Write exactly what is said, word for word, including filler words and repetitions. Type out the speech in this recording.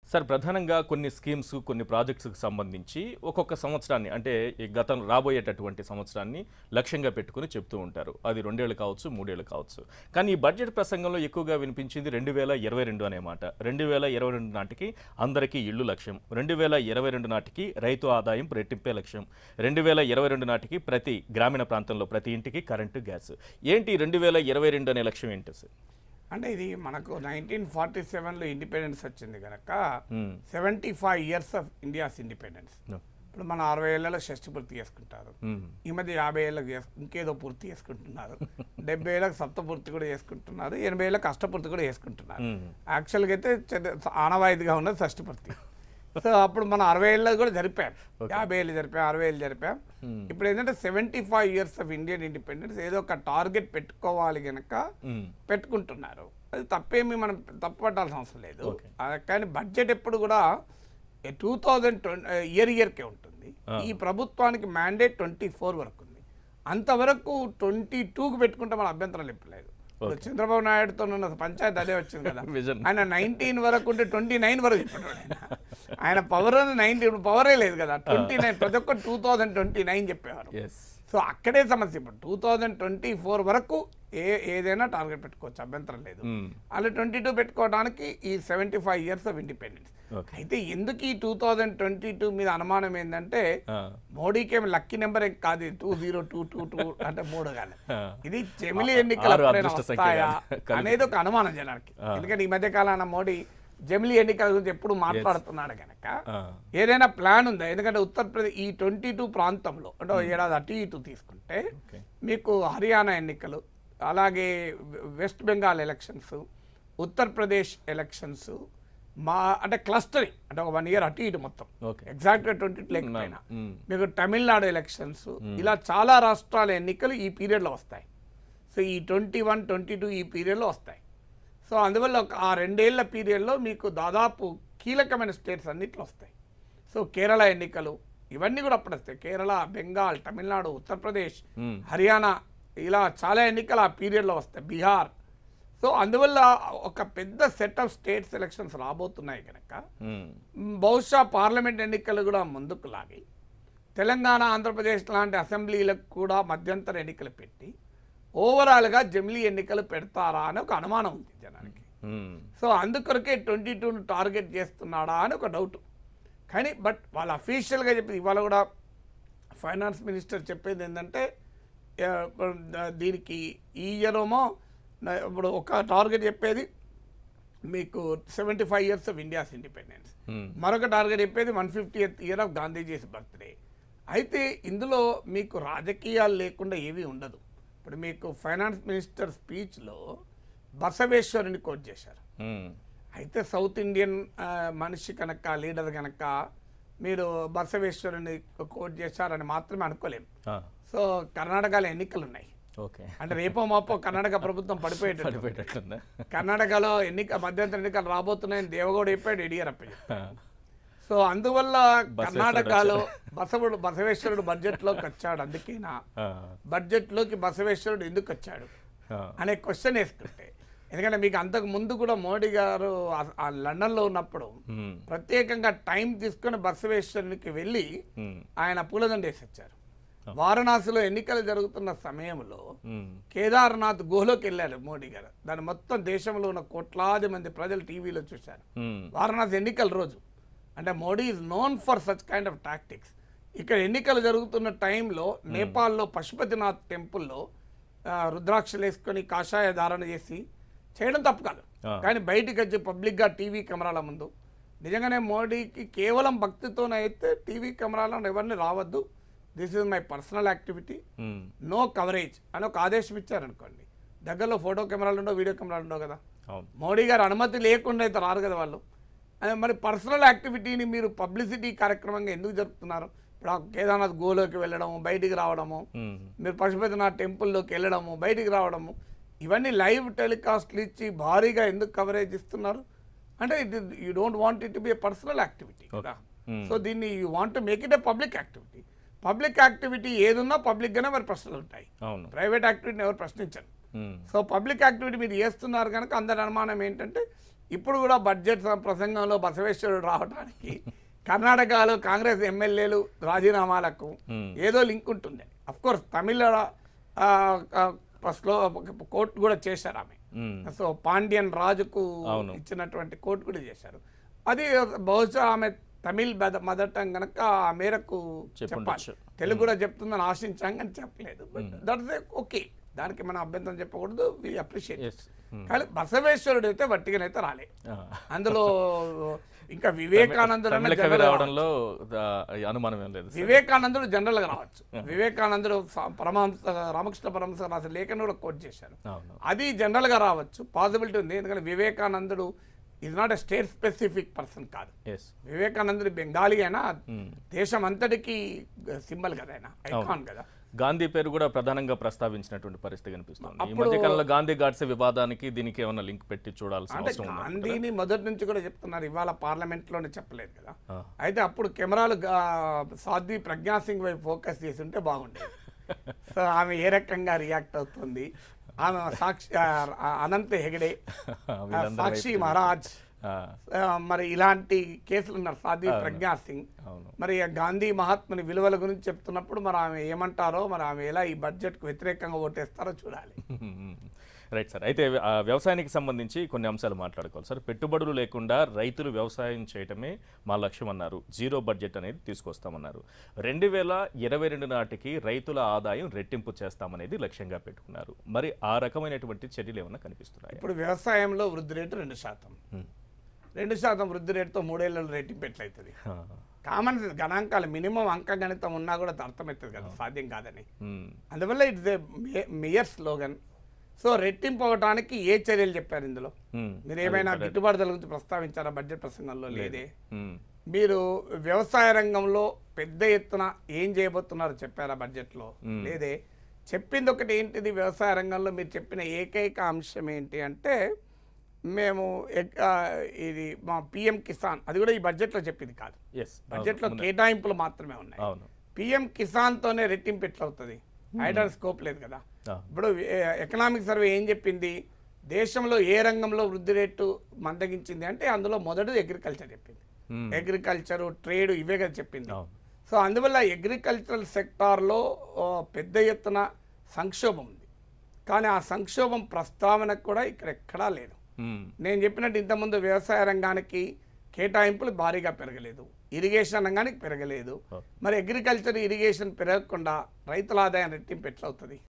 Sir ప్రధానంగా కొన్ని schemes కొన్ని ప్రాజెక్ట్స్కి సంబంధించి ఒక్కొక్క సంవత్సరాన్ని అంటే ఈ గతం రాబోయేటటువంటి సంవత్సరాన్ని లక్ష్యంగా పెట్టుకుని చెప్తూ ఉంటారు. అది రెండేళ్ళు కావచ్చు, మూడేళ్ళు కావచ్చు. కానీ ఈ బడ్జెట్ ప్రసంగంలో ఎక్కువగా వినిపించింది రెండు వేల ఇరవై రెండు అనే మాట. రెండు వేల ఇరవై రెండు నాటికి అందరికీ ఇళ్ళు లక్ష్యం, రెండు వేల ఇరవై రెండు నాటికి రైతు ఆదాయం రెట్టింపే లక్ష్యం, రెండు వేల ఇరవై రెండు నాటికి ప్రతి గ్రామీణ ప్రాంతంలో ప్రతి ఇంటికి కరెంటు, గ్యాస్. ఏంటి రెండు వేల ఇరవై రెండు అనే లక్ష్యం ఏంటి సార్? అంటే ఇది మనకు నైన్టీన్ ఫార్టీ సెవెన్లో ఇండిపెండెన్స్ వచ్చింది కనుక seventy five years of India's independence. ఇప్పుడు మన అరవై ఏళ్లలో షష్టి పూర్తి చేసుకుంటారు, ఈ మధ్య యాభై ఏళ్ళకి ఇంకేదో పూర్తి చేసుకుంటున్నారు, డెబ్బై ఏళ్ళకి సప్తపూర్తి కూడా చేసుకుంటున్నారు, ఎనభై ఏళ్ళకి అష్టపూర్తి కూడా చేసుకుంటున్నారు. యాక్చువల్గా అయితే ఆనవాయితీగా ఉన్నది షష్టి పూర్తి. సో అప్పుడు మనం అరవై ఏళ్ళు కూడా జరిపాం, యాభై ఏళ్ళు జరిపాం, అరవై ఏళ్ళు జరిపాం. ఇప్పుడు ఏంటంటే seventy five years of Indian independence ఏదో ఒక టార్గెట్ పెట్టుకోవాలి కనుక పెట్టుకుంటున్నారు. అది తప్పేమి మనం తప్పుపట్టాల్సిన అవసరం లేదు. కానీ బడ్జెట్ ఎప్పుడు కూడా టూ థౌజండ్ ట్వంటీ ఇయర్ ఇయర్కే ఉంటుంది. ఈ ప్రభుత్వానికి మ్యాండేట్ ట్వంటీ ఫోర్ వరకు ఉంది. అంతవరకు ట్వంటీ టూకి పెట్టుకుంటే మన అభ్యంతరం చెప్పలేదు. చంద్రబాబు నాయుడుతో ఉన్న పంచాయతీ అదే వచ్చింది కదా, ఆయన నైన్టీన్ వరకు ఉంటే ట్వంటీ నైన్ వరకు చెప్పాడు. ఆయన ఆయన పవర్ నైన్టీన్ పవరే లేదు కదా, ట్వంటీ నైన్ ప్రతి ఒక్క టూ థౌజండ్ ట్వంటీ నైన్ చెప్పేవారు. సో అక్కడే సమస్య. ఇప్పుడు టూ థౌజండ్ ట్వంటీ ఫోర్ వరకు ఏ ఏదైనా టార్గెట్ పెట్టుకోవచ్చు, అభ్యంతరం లేదు. అలా ట్వంటీ టూ పెట్టుకోవడానికి ఈ seventy five years of independence. అయితే ఎందుకు ఈ టూ థౌజండ్ ట్వంటీ టూ మీద అనుమానం ఏంటంటే మోడీకి ఏమి లక్కీ నెంబర్ ఏం కాదు, two zero two two two అంటే మూడు కానీ ఇది జమిలీ ఎన్నికలు ఎప్పుడైనా వస్తాయా అనేది ఒక అనుమానం జనానికి. ఎందుకంటే ఈ మధ్య కాలాన మోడీ జమిలీ ఎన్నికల గురించి ఎప్పుడు మాట్లాడుతున్నాడు కనుక ఏదైనా ప్లాన్ ఉందా? ఎందుకంటే ఉత్తరప్రదేశ్ ఈ ట్వంటీ టూ ప్రాంతంలో అంటే ఏడాది అటు ఇటు తీసుకుంటే మీకు హర్యానా ఎన్నికలు, అలాగే వెస్ట్ బెంగాల్ ఎలక్షన్స్, ఉత్తరప్రదేశ్ ఎలక్షన్స్, మా అంటే క్లస్టరింగ్ అంటే ఒక వన్ ఇయర్ అటు ఇటు మొత్తం ఎగ్జాక్ట్గా ట్వంటీ టూ లేకపోయినా మీకు తమిళనాడు ఎలక్షన్స్, ఇలా చాలా రాష్ట్రాల ఎన్నికలు ఈ పీరియడ్లో వస్తాయి. సో ఈ ట్వంటీ వన్ ట్వంటీ టూ ఈ పీరియడ్లో వస్తాయి. సో అందువల్ల ఆ రెండేళ్ల పీరియడ్లో మీకు దాదాపు కీలకమైన స్టేట్స్ అన్నిట్లో వస్తాయి. సో కేరళ ఎన్నికలు ఇవన్నీ కూడా అప్పుడు వస్తాయి. కేరళ, బెంగాల్, తమిళనాడు, ఉత్తరప్రదేశ్, హర్యానా ఇలా చాలా ఎన్నికలు ఆ పీరియడ్లో వస్తాయి, బీహార్. సో అందువల్ల ఒక పెద్ద సెట్ ఆఫ్ స్టేట్స్ ఎలక్షన్స్ రాబోతున్నాయి కనుక బహుశా పార్లమెంట్ ఎన్నికలు కూడా ముందుకు లాగి తెలంగాణ, ఆంధ్రప్రదేశ్ లాంటి అసెంబ్లీలకు కూడా మధ్యంతర ఎన్నికలు పెట్టి ఓవరాల్గా జమిలీ ఎన్నికలు పెడతారా అని ఒక అనుమానం ఉంది జనానికి. సో అందుకొరకే ట్వంటీ టూను టార్గెట్ చేస్తున్నాడా అని ఒక డౌట్. కానీ బట్ వాళ్ళు అఫీషియల్గా చెప్పేది ఇవాళ కూడా ఫైనాన్స్ మినిస్టర్ చెప్పేది ఏంటంటే దీనికి ఈ ఇయర్ ఏమో ఇప్పుడు ఒక టార్గెట్ చెప్పేది మీకు seventy five years of India's independence, మరొక టార్గెట్ చెప్పేది one fifty eighth year of Gandhiji's birthday. అయితే ఇందులో మీకు రాజకీయాలు లేకుండా ఏమీ ఉండదు. ఇప్పుడు మీకు ఫైనాన్స్ మినిస్టర్ స్పీచ్లో బసవేశ్వరుని కోట్ చేశారు. అయితే సౌత్ ఇండియన్ మనిషి కనుక లీడర్ కనుక మీరు బసవేశ్వరుని కోట్ చేశారని మాత్రమే అనుకోలేము. సో కర్ణాటకలో ఎన్నికలు ఉన్నాయి, అంటే రేపో మాపో కర్ణాటక ప్రభుత్వం పడిపోయేటట్టు. కర్ణాటకలో ఎన్నిక మధ్యంతర ఎన్నికలు రాబోతున్నాయని దేవగౌడ చెప్పాడు, యడియూరప్ప. సో అందువల్ల కర్ణాటకలో బసవుడు బసవేశ్వరుడు బడ్జెట్లోకి వచ్చాడు. అందుకేనా బడ్జెట్లోకి బసవేశ్వరుడు ఎందుకు వచ్చాడు అనే క్వశ్చన్ వేస్తుంటే, ఎందుకంటే మీకు అంతకు ముందు కూడా మోడీ గారు లండన్లో ఉన్నప్పుడు ప్రత్యేకంగా టైం తీసుకుని బసవేశ్వరునికి వెళ్ళి ఆయన పూలదండ వేసి వచ్చారు. వారణాసిలో ఎన్నికలు జరుగుతున్న సమయంలో కేదార్నాథ్ గుహలోకి వెళ్ళారు మోడీ గారు. దాని మొత్తం దేశంలో ఉన్న కోట్లాది మంది ప్రజలు టీవీలో చూశారు. వారణాసి ఎన్నికల రోజు. అంటే Modi is known for such kind of tactics. ఇక్కడ ఎన్నికలు జరుగుతున్న టైంలో నేపాల్లో పశుపతినాథ్ టెంపుల్లో రుద్రాక్షలు వేసుకొని కాషాయ ధారణ చేసి చేయడం తప్పు కాదు. కానీ బయటికి వచ్చి పబ్లిక్గా టీవీ కెమెరాల ముందు నిజంగానే మోడీకి కేవలం భక్తితోనైతే టీవీ కెమెరాలను ఎవరిని రావద్దు, this is my personal activity, no coverage అని ఒక ఆదేశం ఇచ్చారనుకోండి. దగ్గరలో ఫోటో కెమెరాలు ఉండవు, వీడియో కెమెరాలు ఉండవు కదా. మోడీ గారు అనుమతి లేకుండా అయితే రారు కదా వాళ్ళు. మరి పర్సనల్ యాక్టివిటీని మీరు పబ్లిసిటీ కార్యక్రమంగా ఎందుకు జరుపుతున్నారు? ఇప్పుడు ఆ కేదార్నాథ్ గోలోకి వెళ్ళడము, బయటికి రావడము, మీరు పశుపతినాథ్ టెంపుల్లోకి వెళ్ళడము, బయటికి రావడము, ఇవన్నీ లైవ్ టెలికాస్ట్లు ఇచ్చి భారీగా ఎందుకు కవరేజ్ ఇస్తున్నారు అంటే it you don't want it to be a personal activity కదా. సో దీన్ని you want to make it a public activity. Public activity ఏదున్నా పబ్లిక్గానే మరి ప్రశ్నలు ఉంటాయి, ప్రైవేట్ యాక్టివిటీని ఎవరు ప్రశ్నించరు. సో పబ్లిక్ యాక్టివిటీ మీరు చేస్తున్నారు కనుక అందరి అనుమానం ఏంటంటే ఇప్పుడు కూడా బడ్జెట్ ప్రసంగంలో బసవేశ్వరుడు రావడానికి కర్ణాటకలో కాంగ్రెస్ ఎమ్మెల్యేలు రాజీనామాలకు ఏదో లింక్ ఉంటుండే. అఫ్ కోర్స్ తమిళ స్లో కోర్టు కూడా చేశారు ఆమె. సో పాండ్యన్ రాజుకు ఇచ్చినటువంటి కోర్టు కూడా చేశారు. అది బహుశా ఆమె తమిళ్ మదర్ టంగ్ కనుక ఆ మేరకు చెప్పాలి. తెలుగు కూడా చెప్తుందని ఆశించాం కానీ చెప్పలేదు. బట్ దట్స్ ఓకే, దానికి మనం అభ్యంతరం చెప్పకూడదు. We appreciate. కానీ బసవేశ్వరుడు అయితే వట్టిగానైతే రాలే. అందులో ఇంకా వివేకానందుడు వివేకానందుడు జనరల్ గా రావచ్చు. వివేకానందుడు పరమహంస రామకృష్ణ పరమహంస రాసిన లేఖను కూడా కోట్ చేశారు. అది జనరల్ గా రావచ్చు, పాసిబిలిటీ ఉంది. ఎందుకంటే వివేకానందుడు is not a state specific person కాదు. వివేకానందుడు బెంగాలీ అయినా దేశం అంతటికి సింబల్ కదా, ఆయన ఐకాన్ కదా. గాంధీ పేరు కూడా ప్రధానంగా ప్రస్తావించినటువంటి పరిస్థితి కనిపిస్తుంది. ఈ మధ్య కాలంలో గాంధీ గాడ్సే వివాదానికి దీనికి ఏమైనా లింక్ పెట్టి చూడాల్సిన అవసరం ఉంది. గాంధీని మొదటి నుంచి కూడా చెప్తున్నారు, ఇవాళ పార్లమెంట్ లోనే చెప్పలేదు కదా. అయితే అప్పుడు కెమెరాలు సాధ్వి ప్రజ్ఞా సింగ్ వైపు ఫోకస్ చేసి ఉంటే బాగుండేది. సో ఆమె ఏ రకంగా రియాక్ట్ అవుతుంది, ఆమె సాక్షి అనంత హెగడే, సాక్షి మహారాజ్, మరి ఇలాంటి కేసులు ఉన్నారు, సాధ్వి ప్రజ్ఞా సింగ్. మరి గాంధీ మహాత్ముని విలువల గురించి చెప్తున్నప్పుడు మరి ఆమె ఏమంటారో, మరి ఆమె ఎలా ఈ బడ్జెట్కు వ్యతిరేకంగా ఓటేస్తారో చూడాలి. Right sir. అయితే వ్యవసాయానికి సంబంధించి కొన్ని అంశాలు మాట్లాడుకోవాలి సార్. పెట్టుబడులు లేకుండా రైతులు వ్యవసాయం చేయటమే మా లక్ష్యం అన్నారు. జీరో బడ్జెట్ అనేది తీసుకొస్తామన్నారు. రెండు వేల ఇరవై రెండు నాటికి రైతుల ఆదాయం రెట్టింపు చేస్తామనేది లక్ష్యంగా పెట్టుకున్నారు. మరి ఆ రకమైనటువంటి చర్యలు ఏమైనా కనిపిస్తున్నాయి? ఇప్పుడు వ్యవసాయంలో వృద్ధి రేటు రెండు శాతం రెండు శాతం వృద్ధి రేటుతో మూడేళ్లలో రెట్టింపు ఎట్లయితుంది? కామన్ గణాంకాలు, మినిమం అంక గణితం ఉన్నా కూడా అర్థమవుతుంది కదా, సాధ్యం కాదని. అందువల్ల it's a major slogan. So రెట్టింపు అవడానికి ఏ చర్యలు చెప్పారు ఇందులో? మీరు ఏమైనా గిట్టుబాటు ధరల గురించి ప్రస్తావించారా బడ్జెట్ ప్రసంగంలో? లేదే. మీరు వ్యవసాయ రంగంలో పెద్ద ఎత్తున ఏం చేయబోతున్నారో చెప్పారా బడ్జెట్లో? లేదే. చెప్పింది ఒకటి ఏంటిది, వ్యవసాయ రంగంలో మీరు చెప్పిన ఏకైక అంశం ఏంటి అంటే మేము ఇది మా పిఎం కిసాన్, అది కూడా ఈ బడ్జెట్లో చెప్పింది కాదు. బడ్జెట్లో కేటాయింపులు మాత్రమే ఉన్నాయి. పిఎం కిసాన్తోనే రెట్టింపు ఎట్లవుతుంది? ఐడల్ స్కోప్ లేదు కదా. ఇప్పుడు ఎకనామిక్ సర్వే ఏం చెప్పింది, దేశంలో ఏ రంగంలో వృద్ధి రేటు మందగించింది అంటే అందులో మొదటిది అగ్రికల్చర్ చెప్పింది. అగ్రికల్చరు, ట్రేడ్, ఇవే కదా చెప్పింది. సో అందువల్ల అగ్రికల్చరల్ సెక్టార్లో పెద్ద ఎత్తున సంక్షోభం ఉంది. కానీ ఆ సంక్షోభం ప్రస్తావన కూడా ఇక్కడ ఎక్కడా లేదు. నేను చెప్పినట్టు ఇంతకుముందు వ్యవసాయ రంగానికి కేటాయింపులు భారీగా పెరగలేదు, ఇరిగేషన్ రంగానికి పెరగలేదు. మరి అగ్రికల్చర్, ఇరిగేషన్ పెరగకుండా రైతుల ఆదాయం రెట్టింపు ఎట్లవుతుంది?